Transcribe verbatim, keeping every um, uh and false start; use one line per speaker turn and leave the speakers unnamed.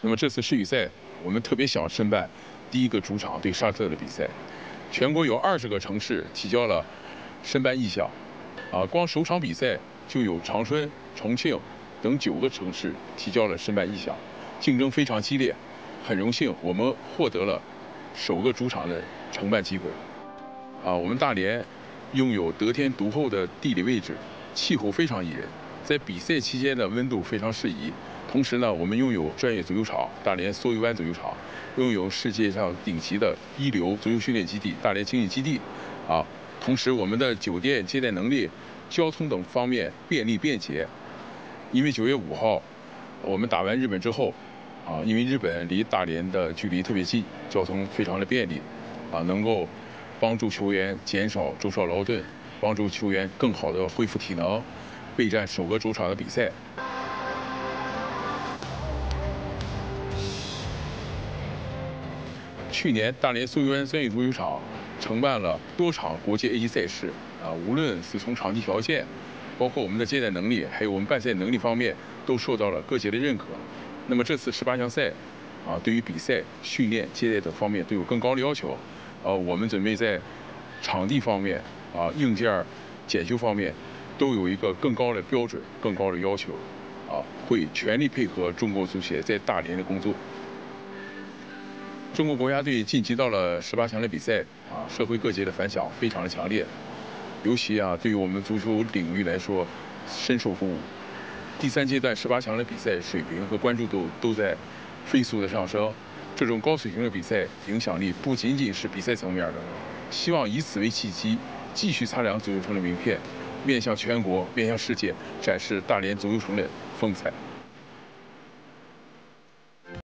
那么这次世羽赛，我们特别想申办第一个主场对沙特的比赛。全国有二十个城市提交了申办意向，啊，光首场比赛就有长春、重庆等九个城市提交了申办意向，竞争非常激烈。很荣幸，我们获得了首个主场的承办机会。啊，我们大连拥有得天独厚的地理位置，气候非常宜人，在比赛期间的温度非常适宜。同时呢，我们拥有专业足球场——大连梭鱼湾足球场，拥有世界上顶级的一流足球训练基地——大连经济基地。啊，同时我们的酒店接待能力、交通等方面便利便捷。因为九月五号我们打完日本之后，啊，因为日本离大连的距离特别近，交通非常的便利，啊，能够帮助球员减少舟车劳顿，帮助球员更好的恢复体能，备战首个主场的比赛。去年大连梭鱼湾专业足球场承办了多场国际 A 级赛事，啊，无论是从场地条件，包括我们的接待能力，还有我们办赛能力方面，都受到了各界的认可。那么这次十八强赛，啊，对于比赛、训练、接待等方面都有更高的要求。呃，我们准备在场地方面、啊硬件、检修方面，都有一个更高的标准、更高的要求。啊，会全力配合中国足协在大连的工作。中国国家队晋级到了十八强的比赛，啊，社会各界的反响非常的强烈，尤其啊，对于我们足球领域来说，深受鼓舞。第三阶段十八强的比赛水平和关注度都在飞速的上升，这种高水平的比赛影响力不仅仅是比赛层面的，希望以此为契机，继续擦亮足球城的名片，面向全国、面向世界展示大连足球城的风采。